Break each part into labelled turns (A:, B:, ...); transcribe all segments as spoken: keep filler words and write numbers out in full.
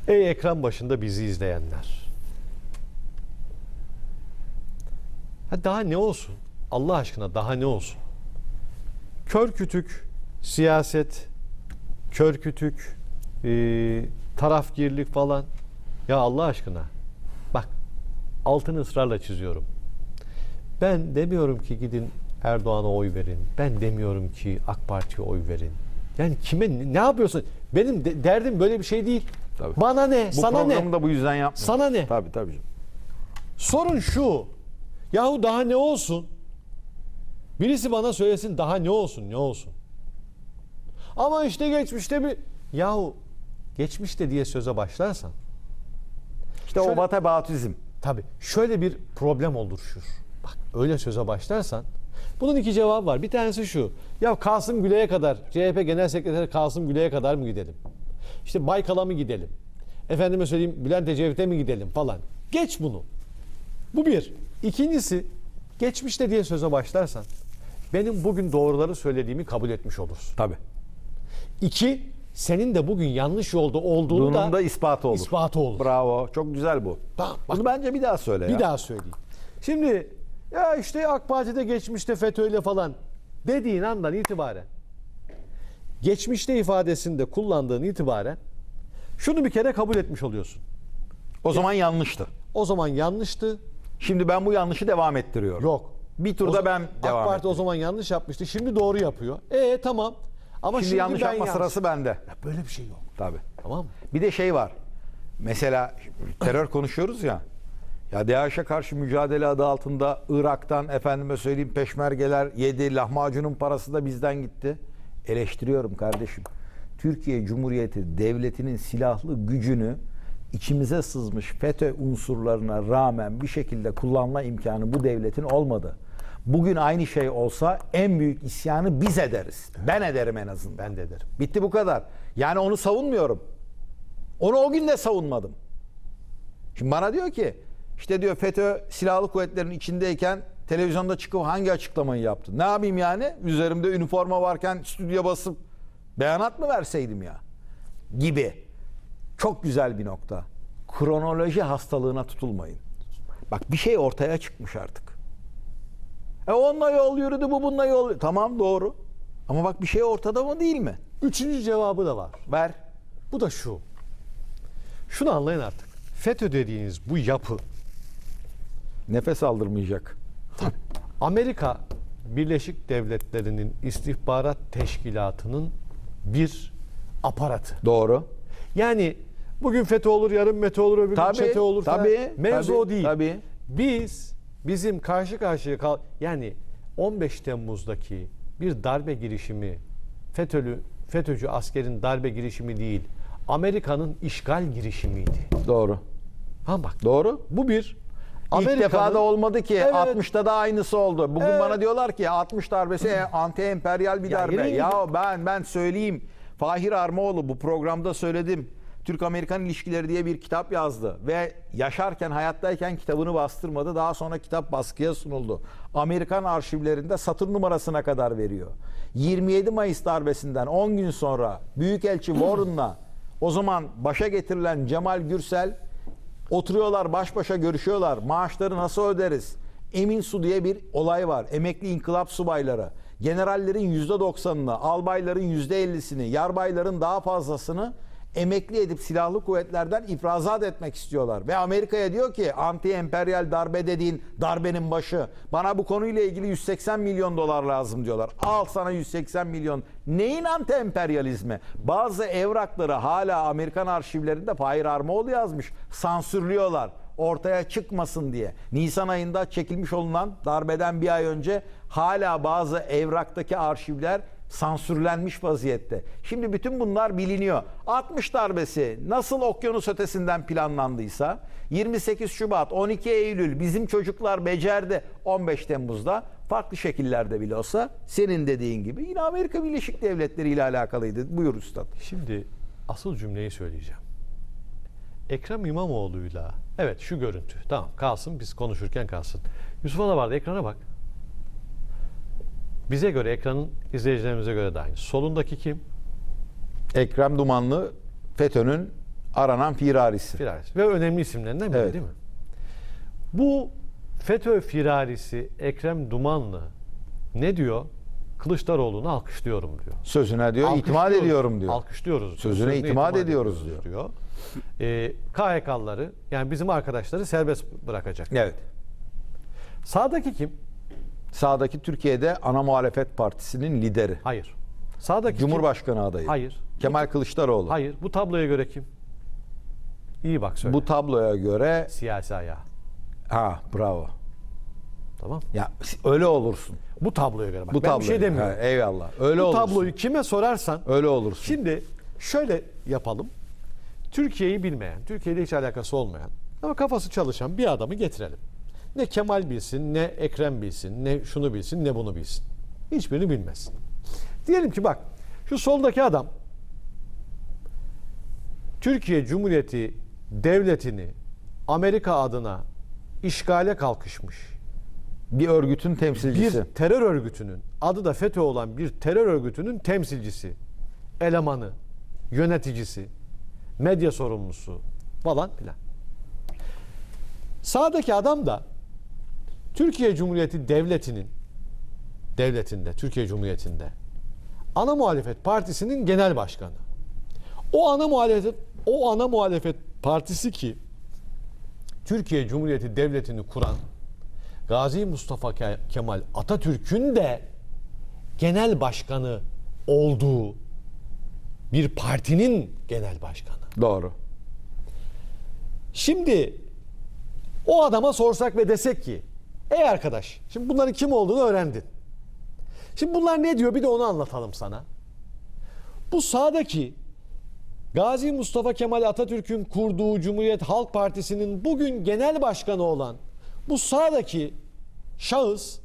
A: Ey ekran başında bizi izleyenler. Ha daha ne olsun? Allah aşkına daha ne olsun? Kör kütük siyaset, kör kütük e, tarafgirlik falan. Ya Allah aşkına. Bak altını ısrarla çiziyorum. Ben demiyorum ki gidin Erdoğan'a oy verin. Ben demiyorum ki AK Parti'ye oy verin. Yani kime ne yapıyorsun? Benim de, derdim böyle bir şey değil.
B: Tabii.
A: Bana ne?
B: Bu
A: Sana ne?
B: programı da bu yüzden yapmıyorum.
A: Sana ne?
B: Tabii tabii. canım.
A: Sorun şu. Yahu daha ne olsun? Birisi bana söylesin daha ne olsun? Ne olsun? Ama işte geçmişte bir yahu geçmişte diye söze başlarsan
B: İşte
A: şöyle,
B: o vatabatizm.
A: tabii şöyle bir problem oluşur. Bak öyle söze başlarsan bunun iki cevabı var. Bir tanesi şu. Ya Kasım Gülay'a kadar C H P Genel Sekreteri Kasım Gülay'a kadar mı gidelim? İşte Baykal'a mı gidelim? Efendime söyleyeyim Bülent Ecevit'e mi gidelim falan. Geç bunu. Bu bir. İkincisi geçmişte diye söze başlarsan benim bugün doğruları söylediğimi kabul etmiş olursun.
B: Tabii.
A: İki, senin de bugün yanlış yolda olduğunu
B: Bunun
A: da,
B: da ispatı olur.
A: ispatı olur.
B: Bravo. Çok güzel bu.
A: Tamam, bak,
B: Bunu bence bir daha söyle ya.
A: bir daha söyleyeyim. Şimdi ya işte AK Parti'de geçmişte FETÖ'yle falan dediğin andan itibaren geçmişte ifadesinde kullandığın itibaren şunu bir kere kabul etmiş oluyorsun.
B: O zaman yanlıştı.
A: O zaman yanlıştı.
B: Şimdi ben bu yanlışı devam ettiriyorum.
A: Yok.
B: Bir turda
A: O-
B: ben
A: AK
B: devam
A: Parti
B: ettim.
A: o zaman yanlış yapmıştı. Şimdi doğru yapıyor. E tamam. Ama
B: Şimdi,
A: şimdi,
B: yanlış
A: ben
B: yapma
A: yanlış.
B: sırası bende.
A: Ya böyle bir şey yok.
B: Tabii.
A: Tamam mı?
B: Bir de şey var. Mesela terör konuşuyoruz ya. Ya DAEŞ'e karşı mücadele adı altında Irak'tan efendime söyleyeyim peşmergeler yedi. Lahmacunun parası da bizden gitti. Eleştiriyorum kardeşim. Türkiye Cumhuriyeti Devleti'nin silahlı gücünü içimize sızmış FETÖ unsurlarına rağmen bir şekilde kullanma imkanı bu devletin olmadı. Bugün aynı şey olsa en büyük isyanı biz ederiz. Ben ederim en azından.
A: Ben de ederim.
B: Bitti bu kadar. Yani onu savunmuyorum. Onu o gün de savunmadım. Şimdi bana diyor ki işte diyor FETÖ silahlı kuvvetlerin içindeyken televizyonda çıkıp hangi açıklamayı yaptı? Ne yapayım yani? Üzerimde üniforma varken stüdyoya basıp beyanat mı verseydim ya? Gibi. Çok güzel bir nokta. Kronoloji hastalığına tutulmayın. Bak bir şey ortaya çıkmış artık. E onunla yol yürüdü, bu bununla yol yürüdü. Tamam doğru. Ama bak bir şey ortada mı değil mi?
A: Üçüncü cevabı da var.
B: Ver.
A: Bu da şu. Şunu anlayın artık. FETÖ dediğiniz bu yapı
B: Nefes aldırmayacak.
A: Amerika Birleşik Devletleri'nin istihbarat teşkilatının bir aparatı.
B: Doğru.
A: Yani bugün FETÖ olur, yarın METÖ olur, öbür gün
B: Tabii,
A: ÇETÖ olur falan.
B: tabii,
A: Mevzu
B: tabii,
A: o değil.
B: tabii.
A: Biz, bizim karşı karşıya kal yani on beş Temmuz'daki bir darbe girişimi FETÖ'lü, FETÖ'cü askerin darbe girişimi değil, Amerika'nın işgal girişimiydi.
B: Doğru.
A: Ha bak.
B: Doğru.
A: Bu bir
B: İlk defa da olmadı ki.
A: Evet.
B: altmışta da aynısı oldu. Bugün
A: Evet.
B: bana diyorlar ki altmış darbesi e, anti-emperyal bir
A: Ya
B: darbe.
A: yine
B: Ya,
A: gidin.
B: ben ben söyleyeyim. Fahir Armaoğlu bu programda söyledim. Türk-Amerikan İlişkileri diye bir kitap yazdı ve yaşarken hayattayken kitabını bastırmadı. Daha sonra kitap baskıya sunuldu. Amerikan arşivlerinde satır numarasına kadar veriyor. yirmi yedi Mayıs darbesinden on gün sonra Büyükelçi Warren'la o zaman başa getirilen Cemal Gürsel oturuyorlar, baş başa görüşüyorlar. Maaşları nasıl öderiz? Emin Su diye bir olay var. Emekli inkılap subayları. Generallerin yüzde doksanını, albayların yüzde ellisini, yarbayların daha fazlasını emekli edip silahlı kuvvetlerden ifrazat etmek istiyorlar. Ve Amerika'ya diyor ki anti-emperyal darbe dediğin darbenin başı. Bana bu konuyla ilgili yüz seksen milyon dolar lazım diyorlar. Al sana yüz seksen milyon. Neyin anti-emperyalizmi? Bazı evrakları hala Amerikan arşivlerinde Fahir Armaoğlu yazmış. Sansürlüyorlar. Ortaya çıkmasın diye. Nisan ayında çekilmiş olunan darbeden bir ay önce hala bazı evraktaki arşivler sansürlenmiş vaziyette. Şimdi bütün bunlar biliniyor. altmış darbesi nasıl okyanus ötesinden planlandıysa yirmi sekiz Şubat, on iki Eylül bizim çocuklar becerdi. on beş Temmuz'da farklı şekillerde bile olsa senin dediğin gibi yine Amerika Birleşik Devletleri ile alakalıydı. Buyur üstad.
A: Şimdi asıl cümleyi söyleyeceğim. Ekrem İmamoğlu'yla evet şu görüntü. Tamam kalsın biz konuşurken kalsın. Yusuf Alavar'da ekrana bak. Bize göre ekranın izleyicilerimize göre de aynı. Solundaki kim?
B: Ekrem Dumanlı FETÖ'nün Aranan firarisi.
A: Firarisi. Ve önemli isimlerinden biri
B: Evet.
A: değil mi? Bu FETÖ firarisi Ekrem Dumanlı ne diyor? Kılıçdaroğlu'nu alkışlıyorum diyor.
B: Sözüne diyor, itimat
A: Alkışlıyoruz,
B: ediyorum diyor.
A: Alkışlıyoruz. diyor.
B: Sözüne itimat ediyoruz diyor.
A: diyor. Ee, K H K'lıları yani bizim arkadaşları serbest bırakacak.
B: Evet.
A: Sağdaki kim?
B: Sağdaki Türkiye'de ana muhalefet partisinin lideri.
A: Hayır. Sağdaki
B: Cumhurbaşkanı
A: kim?
B: adayı.
A: Hayır.
B: Kemal Kılıçdaroğlu.
A: Hayır. Bu tabloya göre kim? İyi bak söyle.
B: Bu tabloya göre
A: Siyasi ayağı.
B: ha bravo.
A: Tamam.
B: Ya öyle olursun.
A: Bu tabloya göre bak.
B: Bu
A: ben
B: tabloya.
A: bir şey demiyorum.
B: Ha, eyvallah. Öyle
A: Bu
B: olursun.
A: tabloyu kime sorarsan
B: Öyle olursun.
A: şimdi şöyle yapalım. Türkiye'yi bilmeyen, Türkiye'de hiç alakası olmayan ama kafası çalışan bir adamı getirelim. Ne Kemal bilsin, ne Ekrem bilsin, ne şunu bilsin, ne bunu bilsin. Hiçbirini bilmez. Diyelim ki bak, şu soldaki adam Türkiye Cumhuriyeti Devleti'ni Amerika adına işgale kalkışmış
B: bir örgütün temsilcisi.
A: bir terör örgütünün, adı da FETÖ olan bir terör örgütünün temsilcisi, elemanı, yöneticisi, medya sorumlusu falan filan. Sağdaki adam da Türkiye Cumhuriyeti Devleti'nin devletinde, Türkiye Cumhuriyeti'nde ana muhalefet partisinin genel başkanı. O ana muhalefet o ana muhalefet partisi ki Türkiye Cumhuriyeti Devleti'ni kuran Gazi Mustafa Kemal Atatürk'ün de genel başkanı olduğu bir partinin genel başkanı.
B: Doğru.
A: Şimdi o adama sorsak ve desek ki ey arkadaş, şimdi bunların kim olduğunu öğrendin. Şimdi bunlar ne diyor bir de onu anlatalım sana. Bu sağdaki Gazi Mustafa Kemal Atatürk'ün kurduğu Cumhuriyet Halk Partisi'nin bugün genel başkanı olan bu sağdaki şahıs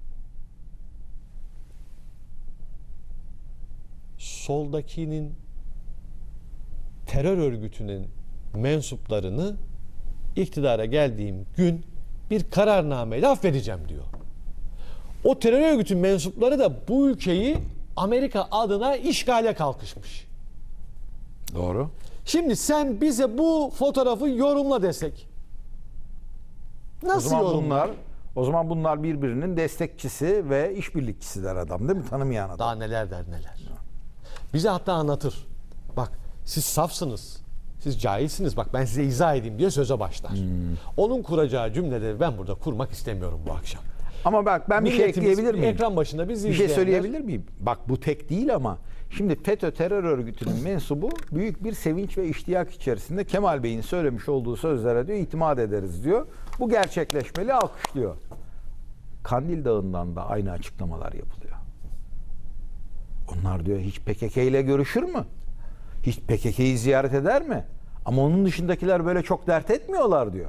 A: soldakinin terör örgütünün mensuplarını iktidara geldiğim gün bir kararnameyle affedeceğim diyor. O terör örgütün mensupları da bu ülkeyi Amerika adına işgale kalkışmış.
B: Doğru.
A: Şimdi sen bize bu fotoğrafı yorumla desek.
B: O
A: Nasıl
B: zaman
A: yorumlar?
B: bunlar o zaman bunlar birbirinin destekçisi ve işbirlikçisiler adam değil mi? Tanımayan adam.
A: Daha neler der neler. Bize hatta anlatır. Bak siz safsınız. Siz cahilsiniz. Bak ben size izah edeyim diye söze başlar.
B: Hmm.
A: Onun kuracağı cümleleri ben burada kurmak istemiyorum bu akşam.
B: Ama bak ben bir şey
A: Milletimiz
B: ekleyebilir miyim?
A: Ekran başında bizi
B: Bir şey
A: izleyenler-
B: söyleyebilir miyim? Bak bu tek değil ama şimdi FETÖ terör örgütünün mensubu büyük bir sevinç ve iştiyak içerisinde Kemal Bey'in söylemiş olduğu sözlere diyor itimat ederiz diyor. Bu gerçekleşmeli alkışlıyor. Kandil Dağı'ndan da aynı açıklamalar yapılıyor. Onlar diyor hiç P K K ile görüşür mü? Hiç P K K'yi ziyaret eder mi? Ama onun dışındakiler böyle çok dert etmiyorlar diyor.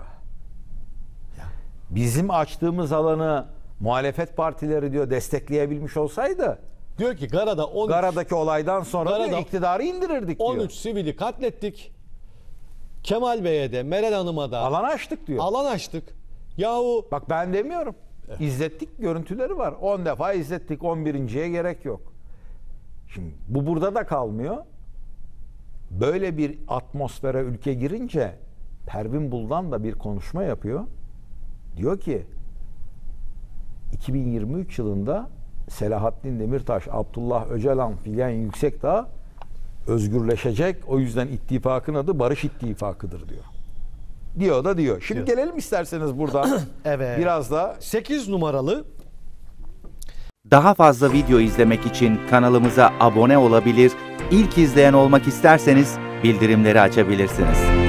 B: Bizim açtığımız alanı muhalefet partileri diyor destekleyebilmiş olsaydı
A: Diyor ki Gara'da on üç,
B: Gara'daki olaydan sonra
A: Gara'da
B: diyor, iktidarı indirirdik diyor.
A: on üç sivili katlettik. Kemal Bey'e de Meral Hanım'a da
B: Alan açtık diyor.
A: alan açtık. Yahu
B: Bak ben demiyorum. İzlettik, görüntüleri var. on defa izlettik, on birinciye gerek yok. Şimdi bu burada da kalmıyor. Böyle bir atmosfere ülke girince Pervin Buldan da bir konuşma yapıyor. Diyor ki iki bin yirmi üç yılında Selahattin Demirtaş, Abdullah Öcalan, Figen Yüksekdağ özgürleşecek. O yüzden ittifakın adı Barış İttifakı'dır diyor. Diyor da diyor. Şimdi
A: Diyor.
B: gelelim isterseniz buradan.
A: Evet.
B: Biraz da
A: sekiz numaralı
C: Daha fazla video izlemek için kanalımıza abone olabilir, ilk izleyen olmak isterseniz bildirimleri açabilirsiniz.